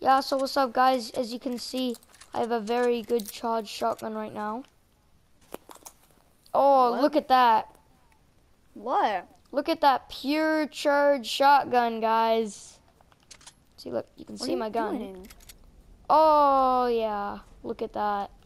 Yeah, so what's up, guys? As you can see, I have a very good charged shotgun right now. Oh, What? look at that. What? Look at that pure charged shotgun, guys. See, look, you can What are see you my gun. doing? Oh, yeah. Look at that.